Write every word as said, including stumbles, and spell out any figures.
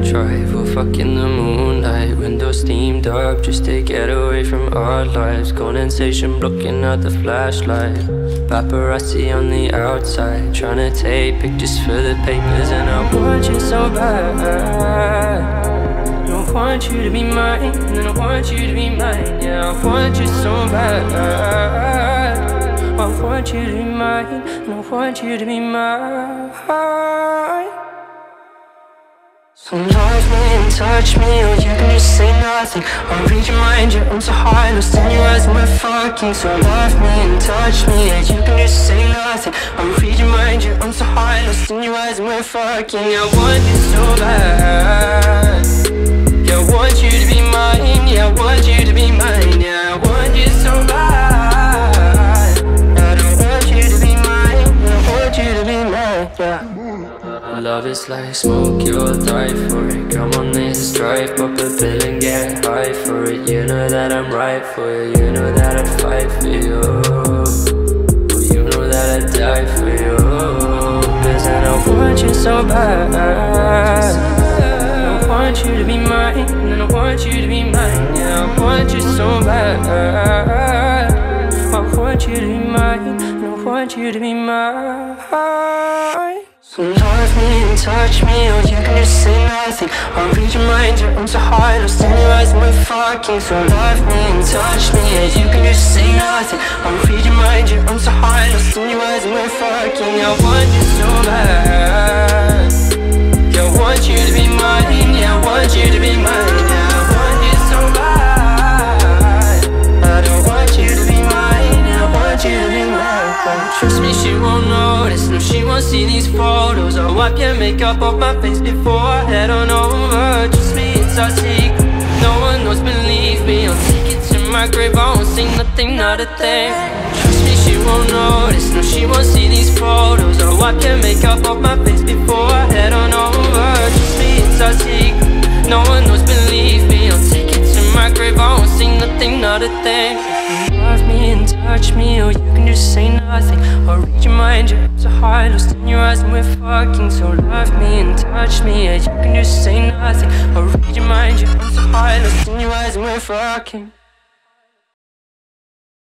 drive, we'll fuck in the moonlight. Windows steamed up just to get away from our lives. Condensation blocking out the flashlight. Paparazzi on the outside, trying to take pictures for the papers. And I want you so bad. I want you to be mine, and I want you to be mine. Yeah, I want you so bad. I want you to be mine, and I want you to be mine. So love me and touch me, or you can just say nothing. I'll read your mind, your arms are high, lost in your eyes and we're fucking. So love me and touch me, or you can just say nothing. I'll read your mind, your arms are high, lost in your eyes and we're fucking. I want you so bad. Yeah, I want you to be mine, yeah, I want you to be mine. Yeah, I want you so bad. I don't want you to be mine, I want you to be mine, yeah. Love is like smoke, you'll die for it. Come on, let's drive, pop a pill and get high for it. You know that I'm right for you, you know that I'd fight for you. You know that I'd die for you. Cause I want you so bad. I want you to be mine, and I want you to be mine. Yeah, I want you so bad. I want you to be mine, and I want you to be mine. So love me and touch me, or you can just say nothing. I'll read your mind, your arms are high, lost in your eyes and we're fucking. So love me and touch me, or you can just say nothing. I'll read your mind, your arms are high, lost in your eyes and we're fucking. I want you so bad. Yeah, I want you to be mine, yeah, I want you to be mine. Yeah, I want you so bad. I don't want you to be mine, I want you to be mine. Trust me, she won't notice, no, she won't see these photos. I'll wipe your makeup off my face before I head on over. Trust me, it's our secret, no one knows, believe me. I'll take it to my grave, I won't sing nothing, not a thing. Trust me, she won't notice, no, she won't see these photos. I'll wipe your makeup off my face before I head on over. Trust me, it's our secret, no one knows, believe me. I'll take it to my grave, I won't sing nothing, not a thing. Love me and touch me, or you can just say nothing. Or read your mind, your arms are high, lost in your eyes and we're fucking. So love me and touch me, or you can just say nothing. Or read your mind, your arms are high, lost in your eyes and we're fucking.